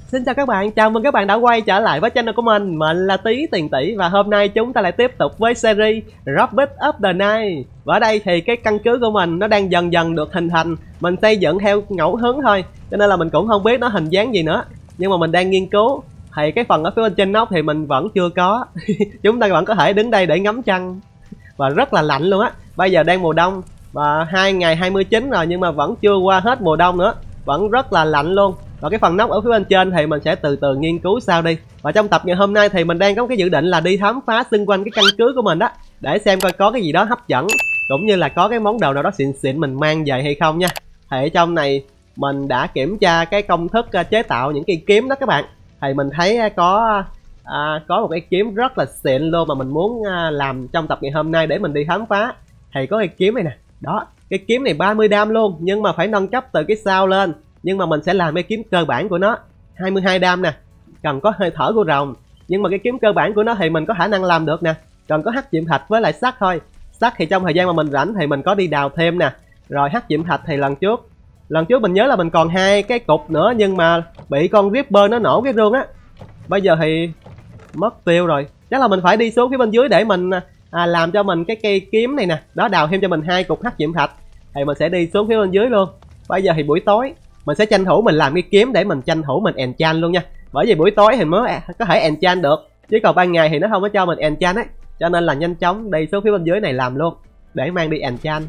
Xin chào các bạn, chào mừng các bạn đã quay trở lại với channel của mình là Tí Tiền Tỷ. Và hôm nay chúng ta lại tiếp tục với series Robot of the Night. Và ở đây thì cái căn cứ của mình nó đang dần dần được hình thành. Mình xây dựng theo ngẫu hứng thôi, cho nên là mình cũng không biết nó hình dáng gì nữa. Nhưng mà mình đang nghiên cứu. Thì cái phần ở phía bên trên nóc thì mình vẫn chưa có. Chúng ta vẫn có thể đứng đây để ngắm trăng. Và rất là lạnh luôn á. Bây giờ đang mùa đông và ngày 29 rồi nhưng mà vẫn chưa qua hết mùa đông nữa. Vẫn rất là lạnh luôn. Và cái phần nóc ở phía bên trên thì mình sẽ từ từ nghiên cứu sau đi. Và trong tập ngày hôm nay thì mình đang có cái dự định là đi khám phá xung quanh cái căn cứ của mình đó, để xem coi có cái gì đó hấp dẫn, cũng như là có cái món đồ nào đó xịn xịn mình mang về hay không nha. Thì ở trong này mình đã kiểm tra cái công thức chế tạo những cây kiếm đó các bạn. Thì mình thấy có một cái kiếm rất là xịn luôn mà mình muốn làm trong tập ngày hôm nay để mình đi khám phá. Thì có cây kiếm này nè. Đó, cái kiếm này 30 đam luôn, nhưng mà phải nâng cấp từ cái sau lên. Nhưng mà mình sẽ làm cái kiếm cơ bản của nó 22 đam nè, cần có hơi thở của rồng. Nhưng mà cái kiếm cơ bản của nó thì mình có khả năng làm được nè, cần có hắc diệm thạch với lại sắt thôi. Sắt thì trong thời gian mà mình rảnh thì mình có đi đào thêm nè. Rồi hắc diệm thạch thì lần trước mình nhớ là mình còn 2 cái cục nữa, nhưng mà bị con Ripper nó nổ cái rương á. Bây giờ thì mất tiêu rồi. Chắc là mình phải đi xuống phía bên dưới để mình làm cho mình cái cây kiếm này nè. Đó, đào thêm cho mình 2 cục hắc diệm thạch. Thì mình sẽ đi xuống phía bên dưới luôn. Bây giờ thì buổi tối mình sẽ tranh thủ mình làm cái kiếm để mình tranh thủ mình enchant luôn nha. Bởi vì buổi tối thì mới có thể enchant được, chứ còn ban ngày thì nó không có cho mình enchant ấy. Cho nên là nhanh chóng đi xuống phía bên dưới này làm luôn để mang đi enchant.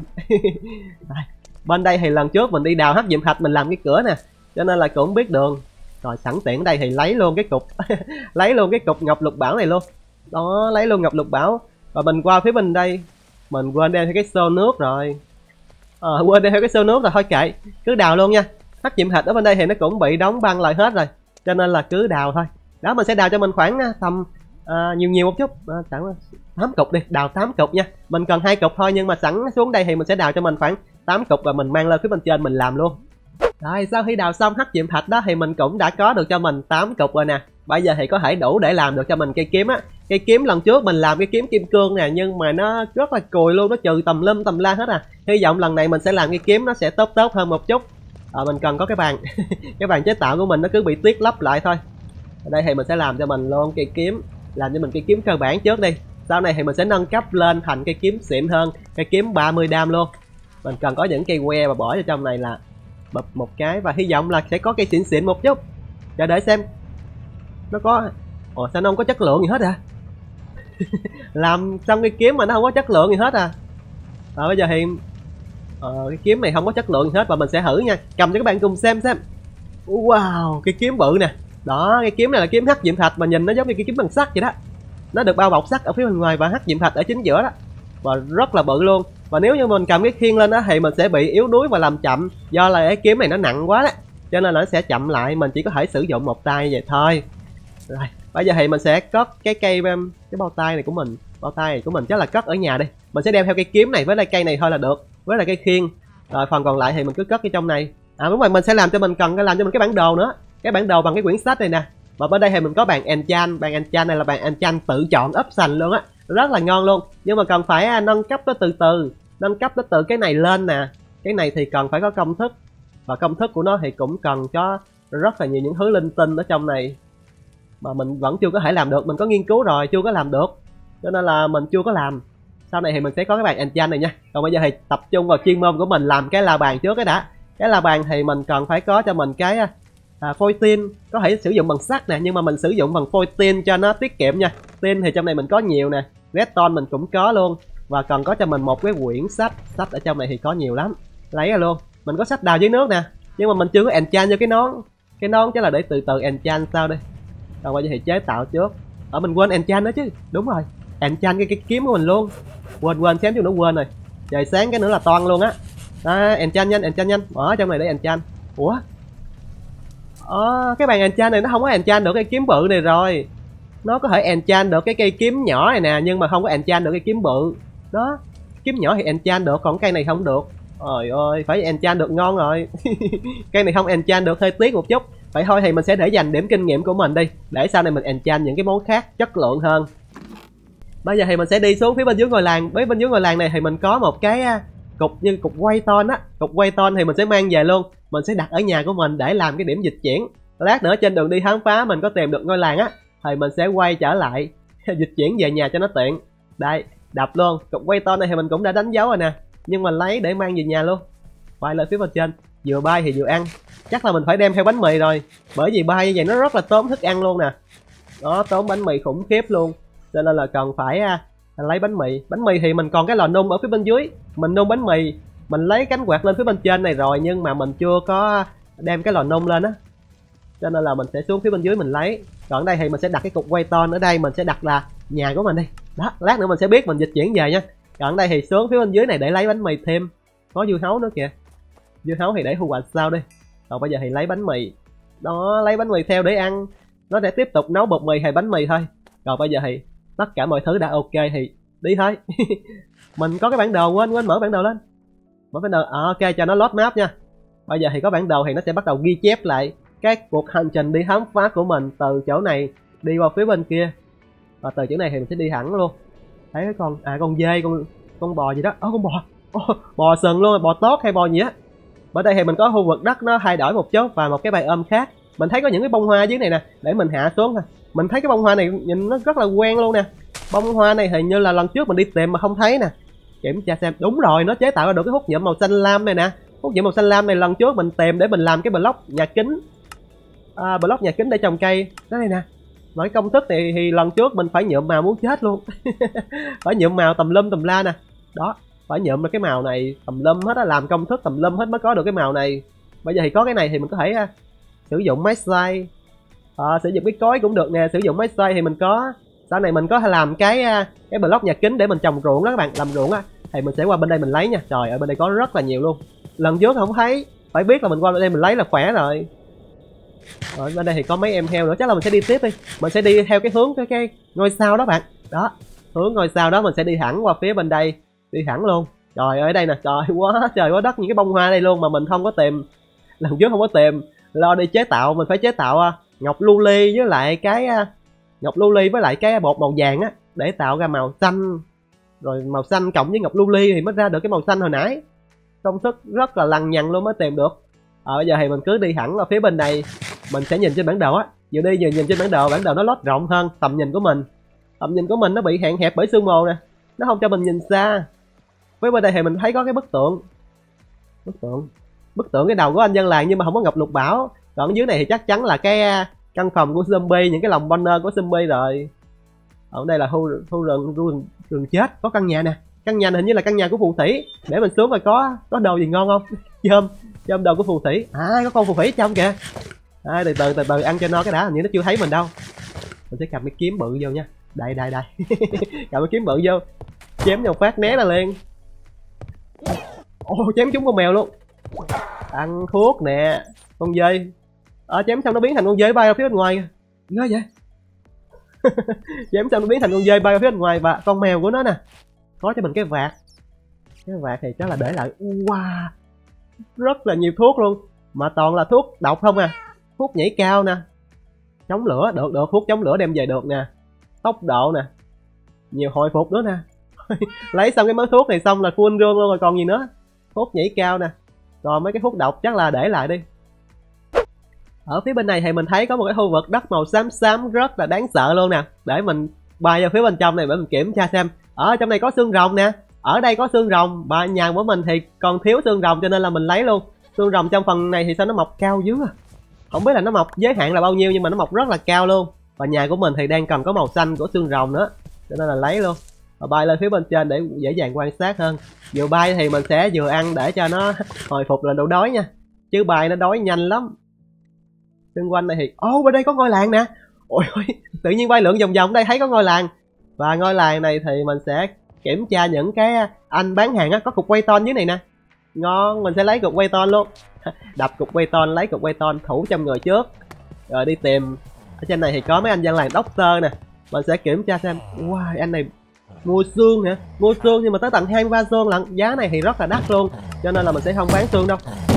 Bên đây thì lần trước mình đi đào hắc diệm thạch mình làm cái cửa nè, cho nên là cũng biết đường. Rồi sẵn tiện đây thì lấy luôn cái cục lấy luôn cái cục ngọc lục bảo này luôn. Đó, lấy luôn ngọc lục bảo. Và mình qua phía bên đây mình quên đem theo cái xô nước rồi. Quên đem theo cái xô nước rồi, thôi kệ, cứ đào luôn nha. Hắc diệm thạch ở bên đây thì nó cũng bị đóng băng lại hết rồi, cho nên là cứ đào thôi. Đó, mình sẽ đào cho mình khoảng tầm nhiều một chút, khoảng 8 cục đi, đào 8 cục nha. Mình cần 2 cục thôi, nhưng mà sẵn xuống đây thì mình sẽ đào cho mình khoảng 8 cục và mình mang lên phía bên trên mình làm luôn. Rồi sau khi đào xong hắc diệm thạch đó thì mình cũng đã có được cho mình 8 cục rồi nè. Bây giờ thì có thể đủ để làm được cho mình cây kiếm á. Cây kiếm lần trước mình làm cái kiếm kim cương nè, nhưng mà nó rất là cùi luôn, nó trừ tầm lum tầm la hết à. Hy vọng lần này mình sẽ làm cái kiếm nó sẽ tốt hơn một chút. Mình cần có cái bàn cái bàn chế tạo của mình nó cứ bị tiết lấp lại thôi. Ở đây thì mình sẽ làm cho mình luôn cây kiếm, làm cho mình cây kiếm cơ bản trước đi. Sau này thì mình sẽ nâng cấp lên thành cây kiếm xịn hơn, cây kiếm 30 đam luôn. Mình cần có những cây que và bỏ vào trong này là bập một cái, và hy vọng là sẽ có cây xịn xịn một chút. Chờ đợi xem nó có. Sao nó không có chất lượng gì hết à? Làm xong cái kiếm mà nó không có chất lượng gì hết à? Bây giờ thì cái kiếm này không có chất lượng gì hết, và mình sẽ thử nha, cầm cho các bạn cùng xem. Wow, cái kiếm bự nè. Đó, cái kiếm này là kiếm hắc diệm thạch mà nhìn nó giống như cái kiếm bằng sắt vậy đó. Nó được bao bọc sắt ở phía bên ngoài và hắc diệm thạch ở chính giữa đó, và rất là bự luôn. Và nếu như mình cầm cái khiên lên đó thì mình sẽ bị yếu đuối và làm chậm, do là cái kiếm này nó nặng quá đó, cho nên là nó sẽ chậm lại. Mình chỉ có thể sử dụng một tay vậy thôi. Rồi bây giờ thì mình sẽ cất cái bao tay này của mình. Bao tay này của mình chắc là cất ở nhà đi. Mình sẽ đem theo cây kiếm này với lại cây này thôi là được, với lại cây khiên. Rồi phần còn lại thì mình cứ cất cái trong này. Đúng rồi, mình sẽ làm cho mình cái bản đồ nữa. Cái bản đồ bằng cái quyển sách này nè. Và bên đây thì mình có bàn enchant. Bàn enchant này là bàn enchant tự chọn option luôn á, rất là ngon luôn. Nhưng mà cần phải nâng cấp nó từ từ. Nâng cấp nó từ cái này lên nè. Cái này thì cần phải có công thức, và công thức của nó thì cũng cần cho rất là nhiều những thứ linh tinh ở trong này mà mình vẫn chưa có thể làm được. Mình có nghiên cứu rồi, chưa có làm được, cho nên là mình chưa có làm. Sau này thì mình sẽ có cái bàn enchant này nha. Còn bây giờ thì tập trung vào chuyên môn của mình, làm cái la bàn trước cái đã. Cái la bàn thì mình cần phải có cho mình cái phôi tin, có thể sử dụng bằng sắt nè, nhưng mà mình sử dụng bằng phôi tin cho nó tiết kiệm nha. Tin thì trong này mình có nhiều nè, redstone mình cũng có luôn, và cần có cho mình một cái quyển sách. Sách ở trong này thì có nhiều lắm, lấy ra luôn. Mình có sách đào dưới nước nè, nhưng mà mình chưa có enchant vô cái nón. Cái nón chắc là để từ từ enchant sau đi. Còn bây giờ thì chế tạo trước. Mình quên enchant nữa chứ. Đúng rồi, enchant cái kiếm của mình luôn. Quên xém chút nữa quên rồi. Trời sáng cái nữa là toan luôn á. Enchant nhanh, bỏ trong này để enchant. Ủa? Cái bàn enchant này nó không có enchant được cái kiếm bự này rồi. Nó có thể enchant được cái cây kiếm nhỏ này nè, nhưng mà không có enchant được cái kiếm bự. Đó, kiếm nhỏ thì enchant được, còn cây này không được. Trời ơi, phải enchant được ngon rồi. Cây này không enchant được, hơi tiếc một chút. Vậy thôi thì mình sẽ để dành điểm kinh nghiệm của mình đi, để sau này mình enchant những cái món khác chất lượng hơn. Bây giờ thì mình sẽ đi xuống phía bên dưới ngôi làng. Với bên dưới ngôi làng này thì mình có một cái cục như cục quay ton á. Cục quay ton thì mình sẽ mang về luôn. Mình sẽ đặt ở nhà của mình để làm cái điểm dịch chuyển. Lát nữa trên đường đi khám phá mình có tìm được ngôi làng á thì mình sẽ quay trở lại dịch chuyển về nhà cho nó tiện. Đây, đập luôn. Cục quay to này thì mình cũng đã đánh dấu rồi nè, nhưng mà lấy để mang về nhà luôn. Bay lên phía bên trên, vừa bay thì vừa ăn. Chắc là mình phải đem theo bánh mì rồi, bởi vì bay như vậy nó rất là tốn thức ăn luôn nè. Đó, tốn bánh mì khủng khiếp luôn, cho nên là cần phải lấy bánh mì. Bánh mì thì mình còn cái lò nung ở phía bên dưới, mình nung bánh mì. Mình lấy cánh quạt lên phía bên trên này rồi, nhưng mà mình chưa có đem cái lò nung lên á, cho nên là mình sẽ xuống phía bên dưới mình lấy. Còn ở đây thì mình sẽ đặt cái cục quay to, ở đây mình sẽ đặt là nhà của mình đi. Đó, lát nữa mình sẽ biết mình dịch chuyển về nha. Còn ở đây thì xuống phía bên dưới này để lấy bánh mì thêm. Có dưa hấu nữa kìa. Dưa hấu thì để thu hoạch sau đi. Còn bây giờ thì lấy bánh mì. Đó, lấy bánh mì theo để ăn. Nó sẽ tiếp tục nấu bột mì hay bánh mì thôi. Còn bây giờ thì tất cả mọi thứ đã ok thì đi thôi. Mình có cái bản đồ, quên mở bản đồ lên. Mở bản đồ, ok, cho nó load map nha. Bây giờ thì có bản đồ thì nó sẽ bắt đầu ghi chép lại các cuộc hành trình đi khám phá của mình, từ chỗ này đi qua phía bên kia, và từ chỗ này thì mình sẽ đi thẳng luôn. Thấy cái con dê, con bò gì đó. Con bò, bò sừng luôn, bò tốt hay bò gì á. Ở đây thì mình có khu vực đất nó thay đổi một chút và một cái biome khác. Mình thấy có những cái bông hoa dưới này nè, để mình hạ xuống thôi. Mình thấy cái bông hoa này nhìn nó rất là quen luôn nè. Bông hoa này hình như là lần trước mình đi tìm mà không thấy nè. Kiểm tra xem, đúng rồi, nó chế tạo ra được cái hút nhựa màu xanh lam này nè. Hút nhựa màu xanh lam này lần trước mình tìm để mình làm cái block nhà kính, block nhà kính để trồng cây. Đó đây nè. Nói công thức này thì lần trước mình phải nhuộm màu muốn chết luôn. Phải nhuộm màu tùm lum tùm la nè. Đó, phải nhuộm cái màu này tùm lum hết á, làm công thức tùm lum hết mới có được cái màu này. Bây giờ thì có cái này thì mình có thể sử dụng máy xay, sử dụng cái cối cũng được nè. Sử dụng máy xay thì mình có, sau này mình có thể làm cái block nhà kính để mình trồng ruộng đó các bạn. Làm ruộng á thì mình sẽ qua bên đây mình lấy nha. Trời ơi, bên đây có rất là nhiều luôn. Lần trước không thấy, phải biết là mình qua bên đây mình lấy là khỏe rồi. Ở bên đây thì có mấy em heo nữa, chắc là mình sẽ đi tiếp đi. Mình sẽ đi theo cái hướng cái ngôi sao đó bạn. Đó, hướng ngôi sao đó mình sẽ đi thẳng qua phía bên đây, đi thẳng luôn. Trời ơi, ở đây nè, trời quá trời quá đất, những cái bông hoa đây luôn mà mình không có tìm. Lần trước không có tìm, lo đi chế tạo, mình phải chế tạo ngọc lưu ly với lại cái ngọc lưu ly với lại cái bột màu vàng á, để tạo ra màu xanh. Rồi màu xanh cộng với ngọc lưu ly thì mới ra được cái màu xanh hồi nãy. Công thức rất là lằng nhằng luôn mới tìm được. Bây giờ thì mình cứ đi thẳng vào phía bên này. Mình sẽ nhìn trên bản đồ á, vừa đi vừa nhìn trên bản đồ nó lót rộng hơn tầm nhìn của mình. Tầm nhìn của mình nó bị hạn hẹp bởi sương mù nè, nó không cho mình nhìn xa. Với bên đây thì mình thấy có cái bức tượng cái đầu của anh dân làng, nhưng mà không có ngọc lục bảo. Còn dưới này thì chắc chắn là cái căn phòng của zombie, những cái lồng banner của zombie rồi. Ở đây là khu rừng chết. Có căn nhà nè, căn nhà này hình như là căn nhà của phù thủy. Để mình xuống coi có đồ gì ngon không. Chôm đồ của phù thủy. Có con phù thủy ở trong kìa. Từ từ ăn cho nó cái đã, hình như nó chưa thấy mình đâu. Mình sẽ cầm cái kiếm bự vô nha. Đây cầm cái kiếm bự vô, chém vào phát né ra liền. Chém trúng con mèo luôn. Ăn thuốc nè. Con dơi, chém xong nó biến thành con dơi bay ra phía bên ngoài. Ghê vậy. Chém xong nó biến thành con dơi bay ra phía bên ngoài. Và con mèo của nó nè, có cho mình cái vạt. Cái vạt thì chắc là để lại. Wow, rất là nhiều thuốc luôn, mà toàn là thuốc độc không à. Thuốc nhảy cao nè, chống lửa được, thuốc chống lửa đem về được nè, tốc độ nè, nhiều hồi phục nữa nè. Lấy xong cái mớ thuốc này xong là full rương luôn rồi còn gì nữa. Thuốc nhảy cao nè, còn mấy cái thuốc độc chắc là để lại đi. Ở phía bên này thì mình thấy có một cái khu vực đất màu xám xám rất là đáng sợ luôn nè. Để mình bay vào phía bên trong này để mình kiểm tra xem. Ở trong này có xương rồng nè, ở đây có xương rồng, và nhà của mình thì còn thiếu xương rồng cho nên là mình lấy luôn. Xương rồng trong phần này thì sao nó mọc cao dữ à. Không biết là nó mọc giới hạn là bao nhiêu, nhưng mà nó mọc rất là cao luôn. Và nhà của mình thì đang cần có màu xanh của xương rồng nữa, cho nên là lấy luôn. Và bay lên phía bên trên để dễ dàng quan sát hơn. Vừa bay thì mình sẽ vừa ăn để cho nó hồi phục là độ đói nha, chứ bay nó đói nhanh lắm. Xung quanh này thì bên đây có ngôi làng nè. Ôi tự nhiên bay lượn vòng vòng đây thấy có ngôi làng. Và ngôi làng này thì mình sẽ kiểm tra những cái anh bán hàng á, có cục quay ton dưới này nè. Ngon, mình sẽ lấy cục quay ton luôn. Đập cục quay ton, lấy cục quay ton thủ trong người trước, rồi đi tìm. Ở trên này thì có mấy anh dân làng doctor nè. Mình sẽ kiểm tra xem. Wow, anh này mua xương hả? Mua xương nhưng mà tới tận 23 xương lận. Giá này thì rất là đắt luôn, cho nên là mình sẽ không bán xương đâu.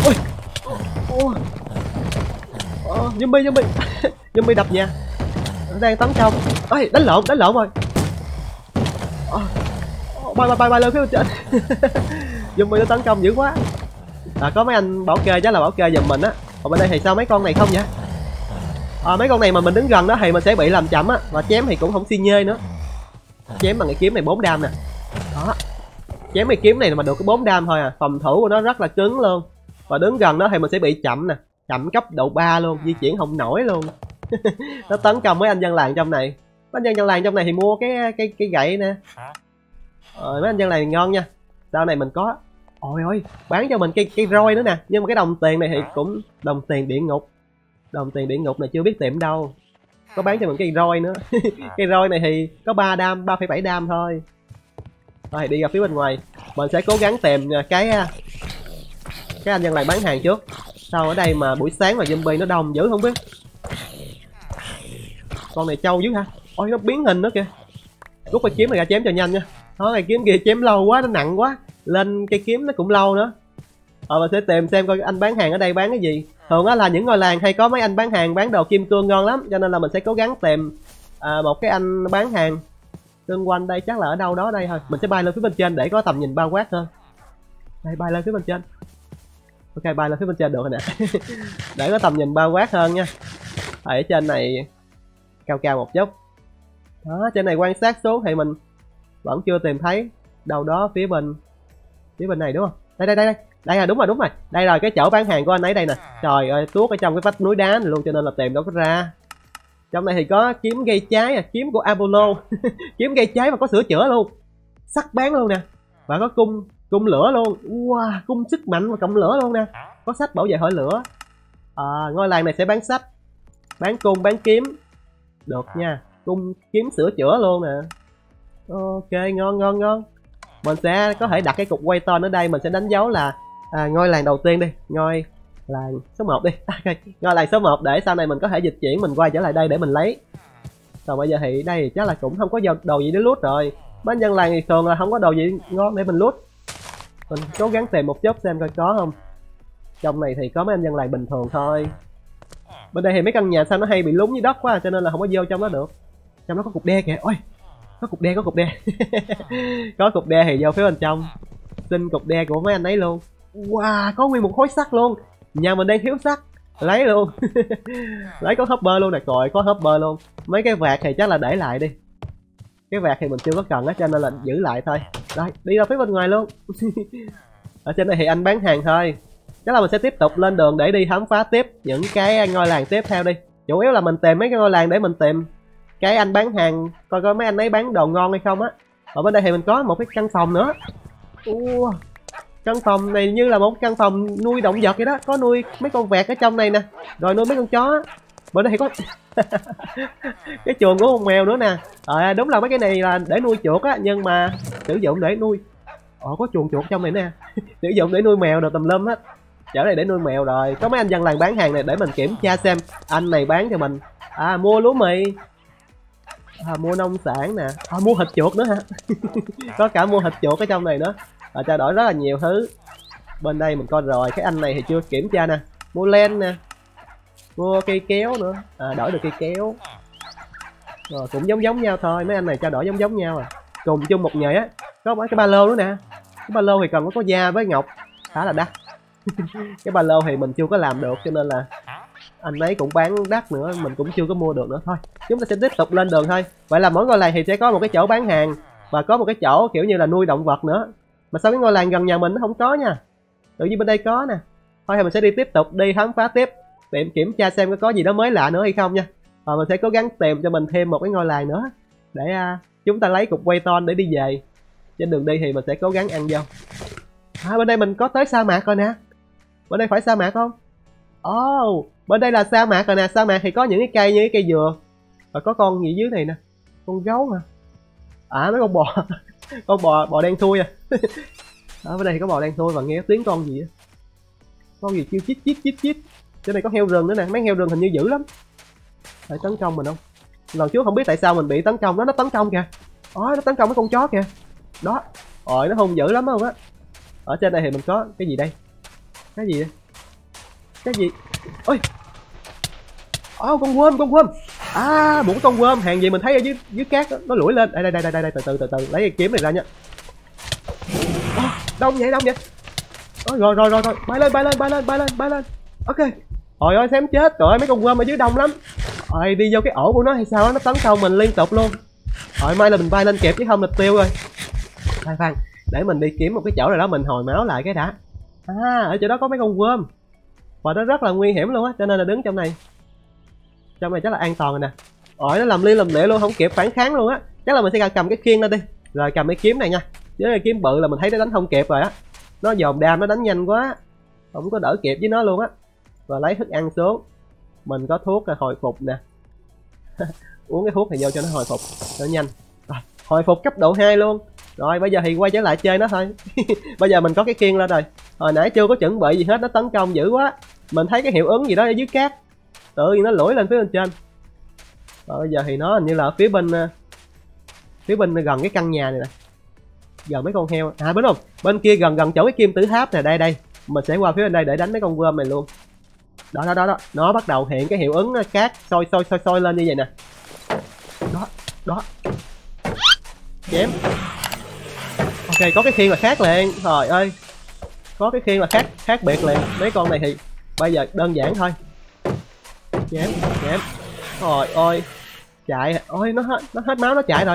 Zombie zombie đập nhà, nó đang tấn công. Đánh lộn rồi. Bay lên phía bên trên. Zombie nó tấn công dữ quá. Có mấy anh bảo kê, chắc là bảo kê giùm mình á. Còn bên đây thì sao mấy con này không vậy? Mấy con này mà mình đứng gần đó thì mình sẽ bị làm chậm á, và chém thì cũng không xi nhê nữa. Chém bằng cái kiếm này 4 đam nè. Đó, chém cái kiếm này mà được cái 4 đam thôi à, phòng thủ của nó rất là cứng luôn. Và đứng gần đó thì mình sẽ bị chậm nè, chậm cấp độ 3 luôn, di chuyển không nổi luôn. Nó tấn công mấy anh dân làng trong này. Mấy anh dân làng trong này thì mua cái gậy nè. Mấy anh dân làng ngon nha. Sau này mình có, ôi ôi, bán cho mình cái roi nữa nè. Nhưng mà cái đồng tiền này thì cũng đồng tiền địa ngục. Đồng tiền địa ngục này chưa biết tiệm đâu. Có bán cho mình cái roi nữa. Cái roi này thì có 3 đam, 3,7 đam thôi. Rồi đi ra phía bên ngoài. Mình sẽ cố gắng tìm cái anh dân làng bán hàng trước. Sao ở đây mà buổi sáng mà zombie nó đông dữ không biết. Con này trâu dữ hả? Ôi nó biến hình nữa kìa. Rút cái kiếm này ra chém cho nhanh nha. Đó, cái kiếm kia chém lâu quá, nó nặng quá. Lên cây kiếm nó cũng lâu nữa. Mình sẽ tìm xem coi anh bán hàng ở đây bán cái gì. Thường á là những ngôi làng hay có mấy anh bán hàng bán đồ kim cương ngon lắm, cho nên là mình sẽ cố gắng tìm một cái anh bán hàng xung quanh đây, chắc là ở đâu đó đây thôi. Mình sẽ bay lên phía bên trên để có tầm nhìn bao quát hơn. Đây, bay lên phía bên trên. Ok, bay lên phía bên trên được rồi nè. Để có tầm nhìn bao quát hơn nha. Ở trên này cao cao một chút. Đó, trên này quan sát xuống thì mình vẫn chưa tìm thấy. Đâu đó phía bên này đúng không? Đây là đúng rồi. Đây rồi, cái chỗ bán hàng của anh ấy đây nè. Trời ơi, tuốt ở trong cái vách núi đá này luôn, cho nên là tìm đâu có ra. Trong này thì có kiếm gây cháy, kiếm của Apollo. Kiếm gây cháy mà có sửa chữa luôn, sắc bén luôn nè. Và có cung lửa luôn. Wow, cung sức mạnh và cộng lửa luôn nè. Có sách bảo vệ khỏi lửa. Ngôi làng này sẽ bán sách, bán cung, bán kiếm được nha. Cung kiếm sửa chữa luôn nè. Ok, ngon. Mình sẽ có thể đặt cái cục quay tên ở đây. Mình sẽ đánh dấu là ngôi làng đầu tiên đi, ngôi làng số 1 đi. Ngôi làng số 1 để sau này mình có thể dịch chuyển, mình quay trở lại đây để mình lấy. Còn bây giờ thì đây chắc là cũng không có đồ gì để loot rồi. Mấy dân làng thì thường là không có đồ gì ngon để mình loot. Mình cố gắng tìm một chút xem coi có không. Trong này thì có mấy anh dân làng bình thường thôi. Bên đây thì mấy căn nhà sao nó hay bị lún dưới đất quá, cho nên là không có vô trong đó được. Trong đó có cục đe kìa. Ôi, có cục đe. Có cục đe thì vô phía bên trong. Xin cục đe của mấy anh ấy luôn. Wow, có nguyên một khối sắt luôn. Nhà mình đang thiếu sắt, lấy luôn. Lấy có hopper luôn nè, rồi có hopper luôn. Mấy cái vạt thì chắc là để lại đi. Cái vạt thì mình chưa có cần á, cho nên là giữ lại thôi. Rồi, đi ra phía bên ngoài luôn. Ở trên này thì anh bán hàng thôi. Chắc là mình sẽ tiếp tục lên đường để đi khám phá tiếp những cái ngôi làng tiếp theo đi. Chủ yếu là mình tìm mấy cái ngôi làng để mình tìm cái anh bán hàng, coi coi mấy anh ấy bán đồ ngon hay không á. Ở bên đây thì mình có một cái căn phòng nữa. Căn phòng này như là một căn phòng nuôi động vật vậy đó. Có nuôi mấy con vẹt ở trong này nè, rồi nuôi mấy con chó. Bên đây thì có cái chuồng của con mèo nữa nè. Đúng là mấy cái này là để nuôi chuột á, nhưng mà sử dụng để nuôi. Có chuồng chuột trong này nè. Sử dụng để nuôi mèo đồ tùm lum hết. Chỗ này để nuôi mèo rồi. Có mấy anh dân làng bán hàng này để mình kiểm tra xem anh này bán cho mình. Mua lúa mì, mua nông sản nè, mua thịt chuột nữa hả? Có cả mua thịt chuột ở trong này nữa. Trao đổi rất là nhiều thứ. Bên đây mình coi rồi, cái anh này thì chưa kiểm tra nè. Mua len nè, mua cây kéo nữa. Đổi được cây kéo. Rồi cũng giống nhau thôi, mấy anh này trao đổi giống nhau à. Cùng chung một nghề á. Có mấy cái ba lô nữa nè. Cái ba lô thì cần có da với ngọc, khá là đắt. Cái ba lô thì mình chưa có làm được, cho nên là anh ấy cũng bán đắt nữa, mình cũng chưa có mua được nữa. Thôi chúng ta sẽ tiếp tục lên đường thôi. Vậy là mỗi ngôi làng thì sẽ có một cái chỗ bán hàng, và có một cái chỗ kiểu như là nuôi động vật nữa. Mà sao cái ngôi làng gần nhà mình nó không có nha, tự nhiên bên đây có nè. Thôi thì mình sẽ đi tiếp tục đi khám phá tiếp, kiểm tra xem có gì đó mới lạ nữa hay không nha. Và mình sẽ cố gắng tìm cho mình thêm một cái ngôi làng nữa để chúng ta lấy cục quay ton để đi về. Trên đường đi thì mình sẽ cố gắng ăn vô. Bên đây mình có tới sa mạc rồi nè. Bên đây phải sa mạc không? Bên đây là sa mạc rồi nè. Sa mạc thì có những cái cây như cái cây dừa. Và có con gì dưới này nè, con gấu hả? Mấy con bò. Con bò đen thui à. Bên đây thì có bò đen thui và nghe tiếng con gì á. Con gì kêu chít. Trên này có heo rừng nữa nè. Mấy heo rừng hình như dữ lắm, phải tấn công mình không? Lần trước không biết tại sao mình bị tấn công. Nó tấn công kìa. Nó tấn công mấy con chó kìa. Đó. Nó hung dữ lắm không á. Ở trên đây thì mình có cái gì đây? Cái gì đây? Cái gì? Ôi, con worm. Một con worm. Hàng gì mình thấy ở dưới cát đó, nó lủi lên. Đây, từ từ lấy cái kiếm này ra nha. Đông vậy. Rồi, bay lên. Ok. Trời ơi, xém chết. Trời ơi, mấy con worm ở dưới đông lắm. Rồi đi vô cái ổ của nó hay sao á, nó tấn công mình liên tục luôn. Rồi may là mình bay lên kịp chứ không là tiêu rồi. Khoan, để mình đi kiếm một cái chỗ nào đó mình hồi máu lại cái đã. Ở chỗ đó có mấy con worm và nó rất là nguy hiểm luôn á, cho nên là đứng trong này. Trong này chắc là an toàn rồi nè. Rồi nó làm liên làm lịa luôn, không kịp phản kháng luôn á. Chắc là mình sẽ cầm cái khiên lên đi, rồi cầm cái kiếm này nha. Với cái kiếm bự là mình thấy nó đánh không kịp rồi á. Nó dồn đam, nó đánh nhanh quá, không có đỡ kịp với nó luôn á. Và lấy thức ăn xuống. Mình có thuốc hồi phục nè. Uống cái thuốc này vô cho nó hồi phục cho nhanh. Rồi, hồi phục cấp độ 2 luôn. Rồi bây giờ thì quay trở lại chơi nó thôi. Bây giờ mình có cái khiên lên rồi. Hồi nãy chưa có chuẩn bị gì hết, nó tấn công dữ quá. Mình thấy cái hiệu ứng gì đó ở dưới cát, tự nhiên nó lủi lên phía bên trên. Rồi bây giờ thì nó hình như là ở phía bên gần cái căn nhà này nè, gần mấy con heo. Đúng không, bên kia gần chỗ cái kim tự tháp nè. Đây mình sẽ qua phía bên đây để đánh mấy con worm này luôn. Đó nó bắt đầu hiện cái hiệu ứng cát soi lên như vậy nè. Đó chém. Ok, có cái khiên là khác liền. Trời ơi, có cái khiên là khác biệt liền. Mấy con này thì bây giờ đơn giản thôi. Chém. Trời ơi, chạy. Ôi nó hết máu, nó chạy rồi.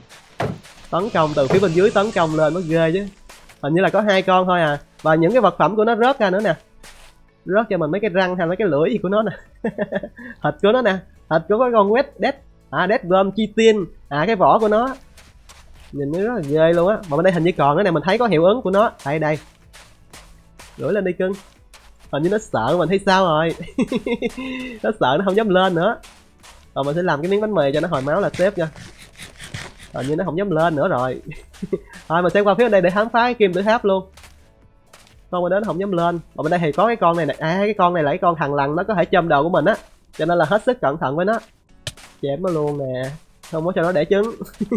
Tấn công từ phía bên dưới tấn công lên mới ghê chứ. Hình như là có 2 con thôi à. Và những cái vật phẩm của nó rớt ra nữa nè. Rớt cho mình mấy cái răng hay mấy cái lưỡi gì của nó nè. Thịt của nó nè, thịt của cái con Dead Worm chi tiên. Cái vỏ của nó nhìn nó rất là ghê luôn á. Mà bên đây hình như còn nữa nè, mình thấy có hiệu ứng của nó. Đây lưỡi lên đi cưng. Hình như nó sợ mình hay sao rồi. Nó sợ, nó không dám lên nữa. Rồi mình sẽ làm cái miếng bánh mì cho nó hồi máu là tiếp nha. Hình như nó không dám lên nữa rồi. Rồi mình sẽ qua phía bên đây để khám phá cái kim tự tháp luôn. Con bên đó nó không dám lên. Và bên đây thì có cái con này nè. Cái con này là cái con thằng lằn, nó có thể châm đầu của mình á, cho nên là hết sức cẩn thận với nó. Chém nó luôn nè, không có cho nó đẻ trứng.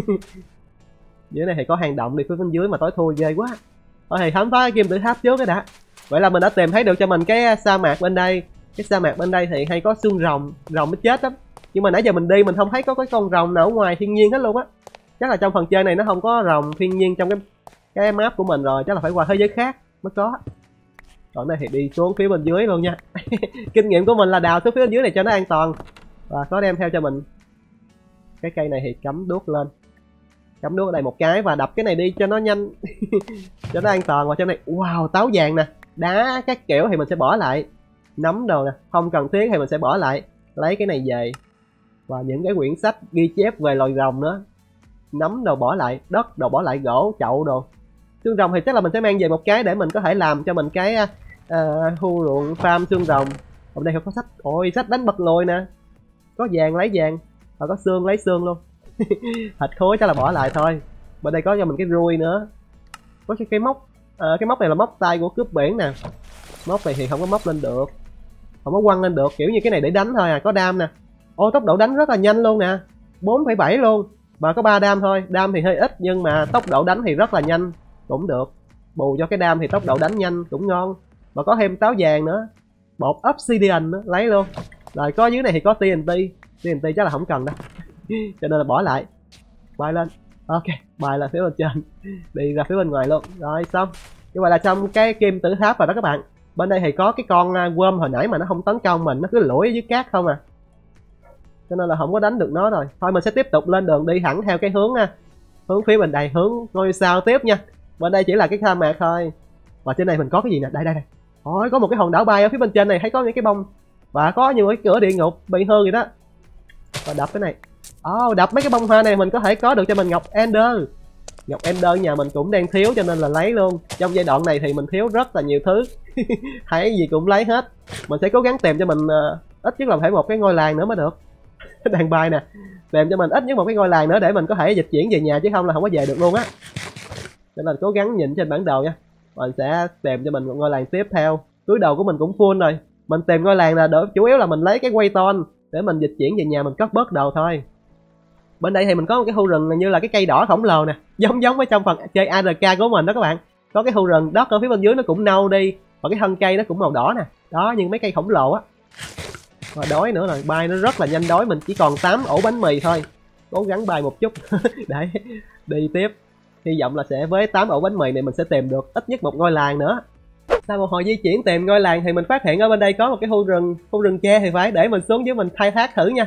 Dưới này thì có hang động đi phía bên dưới mà tối thui ghê quá. Thôi thì khám phá cái kim tự tháp trước cái đã. Vậy là mình đã tìm thấy được cho mình cái sa mạc bên đây. Cái sa mạc bên đây thì hay có xương rồng nó chết lắm. Nhưng mà nãy giờ mình đi mình không thấy có cái con rồng nào ở ngoài thiên nhiên hết luôn á. Chắc là trong phần chơi này nó không có rồng thiên nhiên trong cái map của mình rồi, chắc là phải qua thế giới khác mới có. Còn đây thì đi xuống phía bên dưới luôn nha. Kinh nghiệm của mình là đào xuống phía bên dưới này cho nó an toàn. Và có đem theo cho mình cái cây này thì cắm đuốc lên. Cắm đuốc ở đây một cái và đập cái này đi cho nó nhanh. Cho nó an toàn. Và trong này wow, táo vàng nè, đá các kiểu thì mình sẽ bỏ lại. Nấm đồ nè, không cần thiết thì mình sẽ bỏ lại. Lấy cái này về. Và những cái quyển sách ghi chép về loài rồng nữa. Nấm đồ bỏ lại, đất đồ bỏ lại, gỗ, chậu đồ. Xương rồng thì chắc là mình sẽ mang về một cái để mình có thể làm cho mình cái khu ruộng farm xương rồng. Ở đây có sách. Ôi, sách đánh bật lùi nè. Có vàng lấy vàng, và có xương lấy xương luôn. Thịt khối chắc là bỏ lại thôi. Bên đây có cho mình cái rui nữa. Có cái móc. Cái móc này là móc tay của cướp biển nè. Móc này thì không có móc lên được, không có quăng lên được, kiểu như cái này để đánh thôi à. Có đam nè. Ô, tốc độ đánh rất là nhanh luôn nè, 4,7 luôn. Mà có 3 đam thôi, đam thì hơi ít nhưng mà tốc độ đánh thì rất là nhanh, cũng được. Bù cho cái đam thì tốc độ đánh nhanh cũng ngon. Và có thêm táo vàng nữa, bột obsidian nữa, lấy luôn. Rồi có dưới này thì có TNT chắc là không cần đâu. Cho nên là bỏ lại. Bay lên. Ok, bay là phía bên trên, đi ra phía bên ngoài luôn. Rồi xong. Như vậy là xong cái kim tự tháp rồi đó các bạn. Bên đây thì có cái con worm hồi nãy mà nó không tấn công mình, nó cứ lủi ở dưới cát không à, cho nên là không có đánh được nó rồi. Thôi mình sẽ tiếp tục lên đường đi thẳng theo cái hướng phía bên đây, hướng ngôi sao tiếp nha. Bên đây chỉ là cái sa mạc thôi. Và trên này mình có cái gì nè, đây. Ôi, có một cái hòn đảo bay ở phía bên trên này, thấy có những cái bông và có nhiều cái cửa địa ngục bị hư gì đó. Và đập cái này. Đập mấy cái bông hoa này mình có thể có được cho mình ngọc Ender. Ngọc Ender nhà mình cũng đang thiếu cho nên là lấy luôn. Trong giai đoạn này thì mình thiếu rất là nhiều thứ. Thấy gì cũng lấy hết. Mình sẽ cố gắng tìm cho mình ít nhất là phải một cái ngôi làng nữa mới được. Đang bay nè, tìm cho mình ít nhất một cái ngôi làng nữa để mình có thể dịch chuyển về nhà, chứ không là không có về được luôn á. Cho nên cố gắng nhìn trên bản đồ nha. Mình sẽ tìm cho mình một ngôi làng tiếp theo. Túi đồ của mình cũng full rồi. Mình tìm ngôi làng là đỡ, chủ yếu là mình lấy cái Wayton để mình dịch chuyển về nhà mình cất bớt đồ thôi. Bên đây thì mình có một cái khu rừng như là cái cây đỏ khổng lồ nè, giống với trong phần chơi ARK của mình đó các bạn. Có cái khu rừng đất ở phía bên dưới nó cũng nâu đi, và cái thân cây nó cũng màu đỏ nè. Đó, như mấy cây khổng lồ á. Và đói nữa rồi, bay nó rất là nhanh đói, mình chỉ còn 8 ổ bánh mì thôi. Cố gắng bay một chút để đi tiếp. Hy vọng là sẽ với 8 ổ bánh mì này mình sẽ tìm được ít nhất một ngôi làng nữa. Sau một hồi di chuyển tìm ngôi làng thì mình phát hiện ở bên đây có một cái khu rừng tre thì phải, để mình xuống dưới mình khai thác thử nha.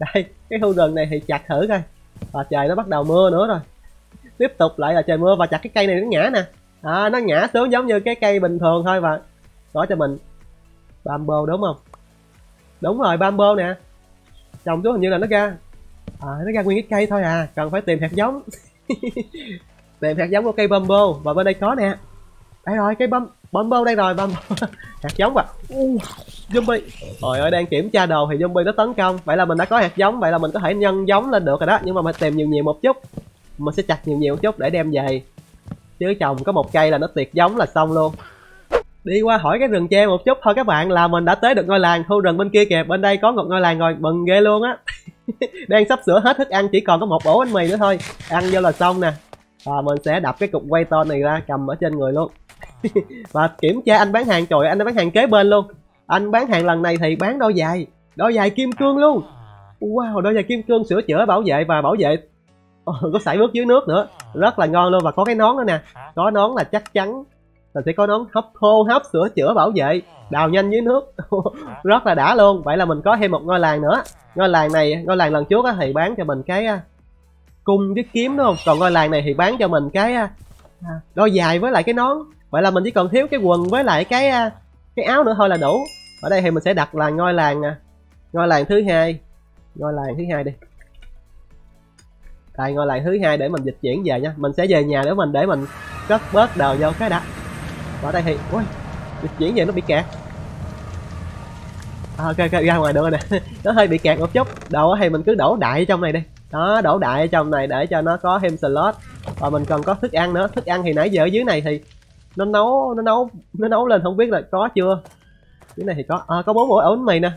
Đây cái khu rừng này thì chặt thử coi. Và trời nó bắt đầu mưa nữa rồi. Tiếp tục lại là trời mưa và chặt cái cây này nó ngã nè. Nó ngã xuống giống như cái cây bình thường thôi. Và có cho mình bamboo đúng không? Đúng rồi, bamboo nè. Trồng xuống hình như là nó ra nó ra nguyên cái cây thôi à, cần phải tìm hạt giống. Tìm hạt giống của cây bamboo. Và bên đây có nè, đây rồi cây bamboo đây rồi, bamboo. Hạt giống à. Zombie, trời ơi, đang kiểm tra đồ thì zombie nó tấn công. Vậy là mình đã có hạt giống, vậy là mình có thể nhân giống lên được rồi đó. Nhưng mà phải tìm nhiều nhiều một chút, mình sẽ chặt nhiều nhiều một chút để đem về, chứ trồng có một cây là nó tuyệt giống là xong luôn. Đi qua hỏi cái rừng tre một chút thôi các bạn là mình đã tới được ngôi làng khu rừng bên kia kìa. Bên đây có một ngôi làng rồi, mừng ghê luôn á. Đang sắp sửa hết thức ăn, chỉ còn có một ổ bánh mì nữa thôi, ăn vô là xong nè. Mình sẽ đập cái cục quay to này ra cầm ở trên người luôn. Và kiểm tra anh bán hàng, trời, anh đã bán hàng kế bên luôn. Anh bán hàng lần này thì bán đôi giày kim cương luôn. Wow, đôi giày kim cương sửa chữa bảo vệ và bảo vệ có sải bước dưới nước nữa, rất là ngon luôn. Và có cái nón nữa nè, có nón là chắc chắn là sẽ có nón hô hấp sửa chữa bảo vệ đào nhanh dưới nước. Rất là đã luôn. Vậy là mình có thêm một ngôi làng nữa. Ngôi làng lần trước thì bán cho mình cái cung với kiếm đúng không, còn ngôi làng này thì bán cho mình cái đôi giày với lại cái nón. Vậy là mình chỉ còn thiếu cái quần với lại cái áo nữa thôi là đủ. Ở đây thì mình sẽ đặt là ngôi làng thứ hai. Ngôi làng thứ hai đi. Đây, ngôi làng thứ hai để mình dịch chuyển về nha. Mình sẽ về nhà để mình cất bớt đồ vô cái đã. Ở đây thì ui, dịch chuyển về nó bị kẹt. Ok, ra ngoài được rồi nè. Nó hơi bị kẹt một chút. Đồ thì mình cứ đổ đại ở trong này đi. Đó, đổ đại ở trong này để cho nó có thêm slot. Và mình còn có thức ăn nữa. Thức ăn thì nãy giờ ở dưới này thì nó nấu lên không biết là có chưa. Dưới này thì có 4 ổ bánh mì nè.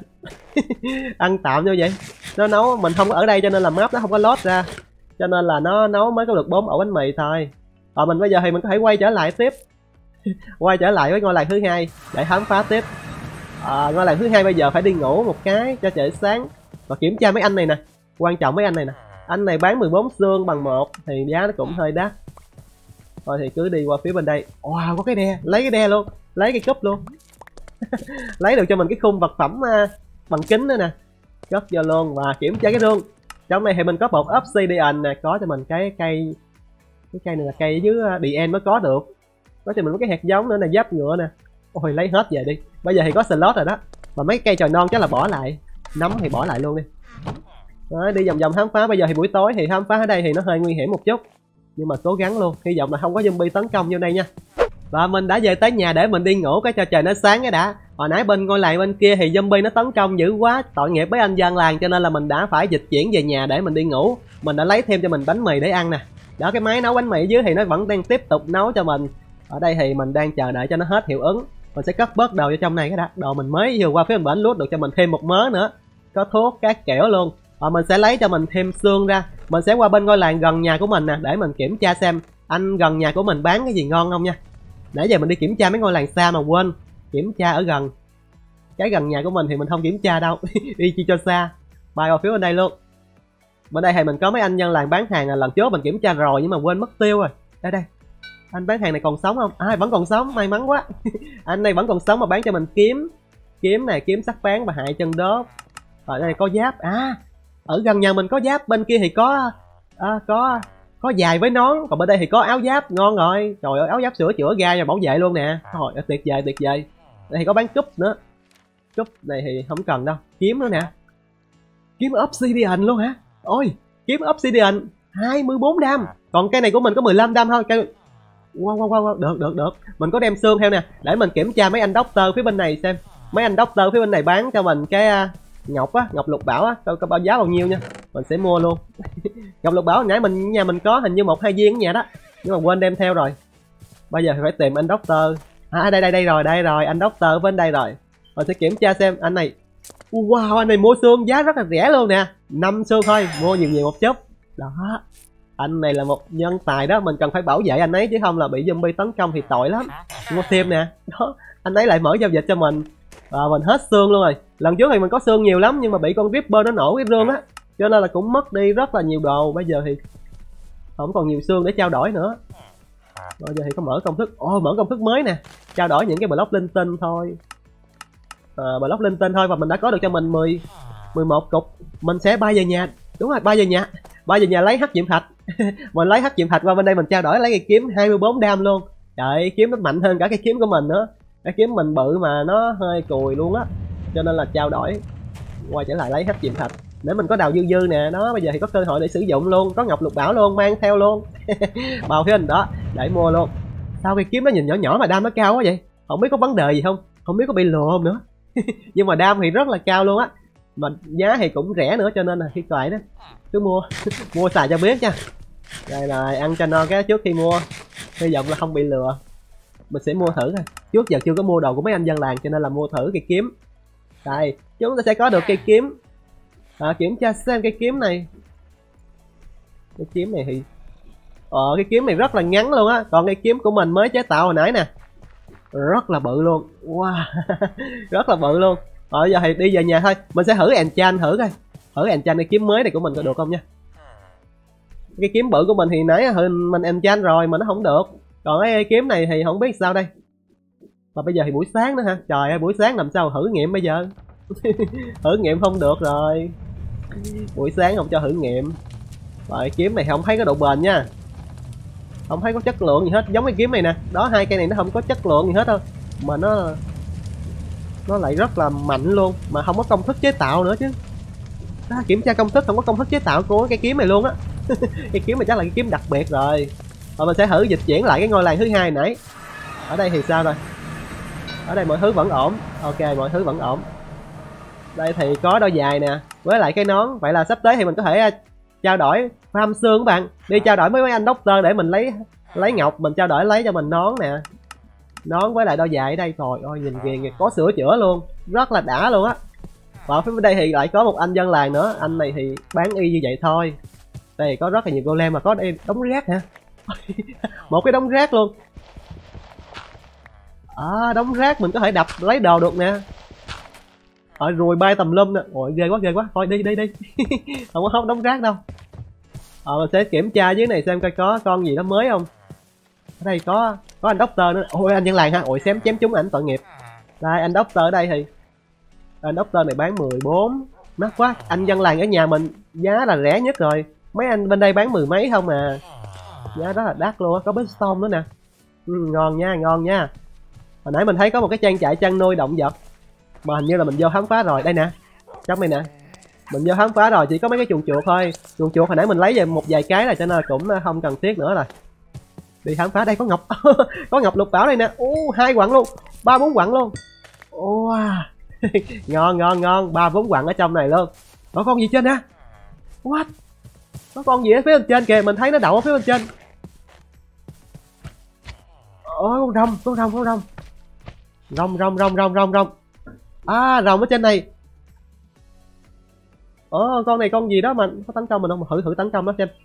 Ăn tạm như vậy. Nó nấu, mình không có ở đây cho nên là map nó không có load ra, cho nên là nó nấu mới có được 4 ổ bánh mì thôi. Mình bây giờ thì mình có thể quay trở lại tiếp. Quay trở lại với ngôi làng thứ hai để khám phá tiếp. Ngôi làng thứ hai bây giờ phải đi ngủ một cái cho trời sáng và kiểm tra mấy anh này nè. Quan trọng mấy anh này nè. Anh này bán 14 xương bằng 1 thì giá nó cũng hơi đắt. Thôi thì cứ đi qua phía bên đây. Wow, có cái đe, lấy cái đe luôn, lấy cái cúp luôn. Lấy được cho mình cái khung vật phẩm bằng kính nữa nè, cất vô luôn. Và kiểm tra cái rương. Trong này thì mình có một obsidian nè, có cho mình cái cây này là cây dưới DN mới có được. Có cho mình cái hạt giống nữa nè, giáp ngựa nè. Ôi, lấy hết về đi. Bây giờ thì có slot rồi đó. Và mấy cây chồi non chắc là bỏ lại, nấm thì bỏ lại luôn đi. Đó, đi vòng vòng khám phá. Bây giờ thì buổi tối thì khám phá ở đây thì nó hơi nguy hiểm một chút, nhưng mà cố gắng luôn, hy vọng là không có zombie tấn công vô đây nha. Và mình đã về tới nhà để mình đi ngủ cái cho trời nó sáng cái đã. Hồi nãy bên ngôi làng bên kia thì zombie nó tấn công dữ quá, tội nghiệp với anh dân làng, cho nên là mình đã phải dịch chuyển về nhà để mình đi ngủ. Mình đã lấy thêm cho mình bánh mì để ăn nè. Đó, cái máy nấu bánh mì dưới thì nó vẫn đang tiếp tục nấu cho mình. Ở đây thì mình đang chờ đợi cho nó hết hiệu ứng. Mình sẽ cất bớt đồ vô trong này cái đã. Đồ mình mới vừa qua phía bên bển lút được cho mình thêm một mớ nữa, có thuốc các kiểu luôn. Và mình sẽ lấy cho mình thêm xương ra. Mình sẽ qua bên ngôi làng gần nhà của mình nè để mình kiểm tra xem anh gần nhà của mình bán cái gì ngon không nha. Nãy giờ mình đi kiểm tra mấy ngôi làng xa mà quên kiểm tra ở gần. Cái gần nhà của mình thì mình không kiểm tra đâu. Đi chi cho xa. Bay vào phía bên đây luôn. Bên đây thì mình có mấy anh dân làng bán hàng, lần trước mình kiểm tra rồi nhưng mà quên mất tiêu rồi. Đây, anh bán hàng này còn sống không? Vẫn còn sống, may mắn quá. Anh này vẫn còn sống mà bán cho mình kiếm này, kiếm sắc bén và hại chân đốt. Ở đây có giáp. Ở gần nhà mình có giáp, bên kia thì có giày với nón, còn bên đây thì có áo giáp. Ngon rồi. Trời ơi, áo giáp sửa chữa ga và bảo vệ luôn nè. Trời, tuyệt vời. Đây thì có bán cúp nữa. Cúp này thì không cần đâu. Kiếm nữa nè. Kiếm obsidian luôn hả? Ôi, kiếm obsidian 24 đam. Còn cây này của mình có 15 đam thôi. Wow, được. Mình có đem xương theo nè, để mình kiểm tra mấy anh doctor phía bên này xem. Mấy anh doctor phía bên này bán cho mình cái ngọc lục bảo á, có bao giá bao nhiêu nha. Mình sẽ mua luôn. Ngọc lục bảo hồi nãy nhà mình có hình như 1-2 viên ở nhà đó, nhưng mà quên đem theo rồi. Bây giờ phải tìm anh doctor. Đây rồi, anh doctor bên đây rồi. Mình sẽ kiểm tra xem anh này. Wow, anh này mua xương giá rất là rẻ luôn nè, 5 xương thôi, mua nhiều một chút. Đó, anh này là một nhân tài đó, mình cần phải bảo vệ anh ấy chứ không là bị zombie tấn công thì tội lắm. Mua thêm nè. Đó, anh ấy lại mở giao dịch cho mình. Mình hết xương luôn rồi. Lần trước thì mình có xương nhiều lắm nhưng mà bị con Ripper nó nổ cái rương á, cho nên là cũng mất đi rất là nhiều đồ. Bây giờ thì không còn nhiều xương để trao đổi nữa. Bây giờ thì có mở công thức. Mở công thức mới nè, trao đổi những cái block linh tinh thôi. Block linh tinh thôi. Và mình đã có được cho mình 11 cục. Mình sẽ bay về nhà. Đúng rồi, bay về nhà. Bay về nhà lấy hắc diệm thạch. Mình lấy hắc diệm thạch qua bên đây mình trao đổi lấy cây kiếm 24 đam luôn. Trời, kiếm nó mạnh hơn cả cái kiếm của mình nữa. Cái kiếm mình bự mà nó hơi cùi luôn á, cho nên là trao đổi quay trở lại lấy hắc diệm thạch để mình có đào dư dư nè. Đó, bây giờ thì có cơ hội để sử dụng luôn, có ngọc lục bảo luôn, mang theo luôn. Bào phía hình đó để mua luôn. Sao cái kiếm nó nhìn nhỏ nhỏ mà đam nó cao quá vậy? Không biết có vấn đề gì không, không biết có bị lừa không nữa. Nhưng mà đam thì rất là cao luôn á, mà giá thì cũng rẻ nữa, cho nên là khi cài đó cứ mua. Mua xài cho biết nha. Đây là ăn cho no cái trước khi mua, hy vọng là không bị lừa. Mình sẽ mua thử thôi, trước giờ chưa có mua đồ của mấy anh dân làng cho nên là mua thử cây kiếm. Đây chúng ta sẽ có được cây kiếm. Kiểm tra xem cây kiếm này. Cái kiếm này thì cái kiếm này rất là ngắn luôn á, còn cây kiếm của mình mới chế tạo hồi nãy nè rất là bự luôn. Wow. Rất là bự luôn. Bây giờ thì đi về nhà thôi, mình sẽ thử enchant thử coi, thử enchant cái kiếm mới này của mình có được không nha. Cái kiếm bự của mình thì nãy mình enchant rồi mà nó không được, còn cái kiếm này thì không biết sao đây. Mà bây giờ thì buổi sáng nữa hả? Trời ơi, buổi sáng làm sao thử nghiệm bây giờ. Thử nghiệm không được rồi, buổi sáng không cho thử nghiệm. Rồi kiếm này không thấy có độ bền nha, không thấy có chất lượng gì hết, giống cái kiếm này nè. Đó, hai cây này nó không có chất lượng gì hết đâu, mà nó lại rất là mạnh luôn, mà không có công thức chế tạo nữa chứ. Đó, kiểm tra công thức không có công thức chế tạo của cái kiếm này luôn á. Cái kiếm này chắc là cái kiếm đặc biệt rồi. Rồi mình sẽ thử dịch chuyển lại cái ngôi làng thứ hai nãy. Ở đây thì sao rồi? Ở đây mọi thứ vẫn ổn. Ok, mọi thứ vẫn ổn. Đây thì có đôi giày nè, với lại cái nón. Vậy là sắp tới thì mình có thể trao đổi farm xương các bạn. Đi trao đổi với mấy anh doctor để mình lấy ngọc, mình trao đổi lấy cho mình nón nè. Nón với lại đôi giày ở đây. Trời ơi, nhìn kìa, có sửa chữa luôn, rất là đã luôn á. Và phía bên đây thì lại có một anh dân làng nữa. Anh này thì bán y như vậy thôi. Đây có rất là nhiều golem, mà có đây đống rác hả? Một cái đống rác luôn. Đống rác mình có thể đập lấy đồ được nè. Ruồi bay tầm lum nè. Ôi ghê quá, thôi đi. Không có đống rác đâu. Mình sẽ kiểm tra dưới này xem coi có con gì đó mới không. Ở đây có anh doctor nữa. Ôi anh dân làng ha. Ôi chém trúng ảnh tội nghiệp. Đây anh doctor ở đây thì anh doctor này bán 14, mắc quá. Anh dân làng ở nhà mình giá là rẻ nhất rồi, mấy anh bên đây bán 10 mấy không à, giá rất là đắt luôn á. Có Brimstone nữa nè. Ngon nha. Hồi nãy mình thấy có một cái trang trại chăn nuôi động vật mà hình như là mình vô khám phá rồi. Đây nè, trong này nè, mình vô khám phá rồi, chỉ có mấy cái chuồng chuột thôi. Chuồng chuột hồi nãy mình lấy về một vài cái rồi cho nên cũng không cần thiết nữa rồi. Đi khám phá. Đây có ngọc. Có ngọc lục bảo đây nè. 2 quặng luôn, 3-4 quặng luôn. Wow. Ngon, 3-4 quặng ở trong này luôn. Có con gì trên nè? What? Có con gì ở phía bên trên kìa, mình thấy nó đậu ở phía bên trên. Con rồng. Rồng. Rồng ở trên này. Con này con gì đó mà có tấn công mình không? Thử tấn công nó xem.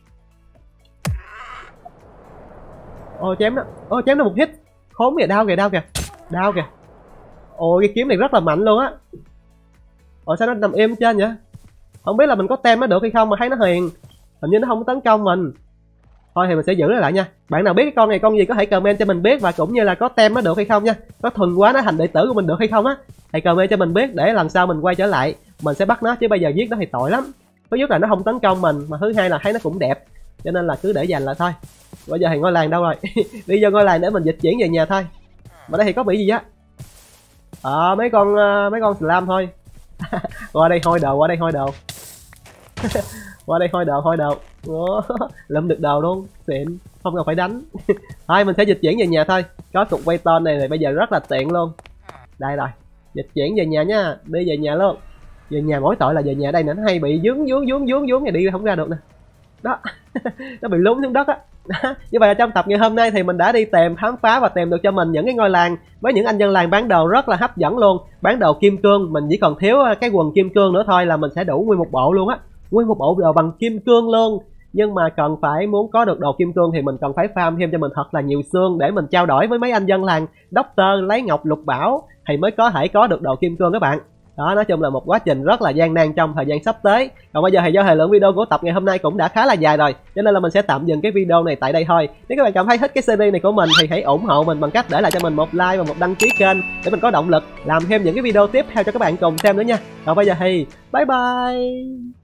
Chém nó một hit. Khốn kìa, đau kìa. Ôi cái kiếm này rất là mạnh luôn á. Sao nó nằm im trên vậy? Không biết là mình có tem nó được hay không mà thấy nó hiền. Hình như nó không tấn công mình. Thôi thì mình sẽ giữ nó lại nha. Bạn nào biết cái con này con gì có thể comment cho mình biết, và cũng như là có tem nó được hay không nha. Có thuần quá nó thành đệ tử của mình được hay không á. Hãy comment cho mình biết để lần sau mình quay trở lại mình sẽ bắt nó, chứ bây giờ giết nó thì tội lắm. Thứ nhất là nó không tấn công mình, mà thứ hai là thấy nó cũng đẹp, cho nên là cứ để dành lại thôi. Bây giờ thì ngôi làng đâu rồi? Đi vô ngôi làng để mình dịch chuyển về nhà thôi. Mà đây thì có bị gì á? Mấy con slam thôi. Qua đây hôi đồ. Qua đây hôi đồ. Lụm được đồ luôn, xịn, không cần phải đánh. Thôi mình sẽ dịch chuyển về nhà thôi. Có cục quay tên này thì bây giờ rất là tiện luôn. Đây rồi, dịch chuyển về nhà nha, đi về nhà luôn. Về nhà mỗi tội là về nhà đây nè, nó hay bị vướng thì đi không ra được nè. Đó. Nó bị lún xuống đất á. Như vậy là trong tập ngày hôm nay thì mình đã đi tìm khám phá và tìm được cho mình những cái ngôi làng với những anh dân làng bán đồ rất là hấp dẫn luôn. Bán đồ kim cương, mình chỉ còn thiếu cái quần kim cương nữa thôi là mình sẽ đủ nguyên một bộ luôn á. Nguyên một bộ đồ bằng kim cương luôn. Nhưng mà cần phải muốn có được đồ kim cương thì mình cần phải farm thêm cho mình thật là nhiều xương để mình trao đổi với mấy anh dân làng doctor lấy ngọc lục bảo thì mới có thể có được đồ kim cương các bạn. Đó, nói chung là một quá trình rất là gian nan trong thời gian sắp tới. Còn bây giờ thì do thời lượng video của tập ngày hôm nay cũng đã khá là dài rồi, cho nên là mình sẽ tạm dừng cái video này tại đây thôi. Nếu các bạn cảm thấy thích cái series này của mình thì hãy ủng hộ mình bằng cách để lại cho mình một like và một đăng ký kênh để mình có động lực làm thêm những cái video tiếp theo cho các bạn cùng xem nữa nha. Còn bây giờ thì bye bye.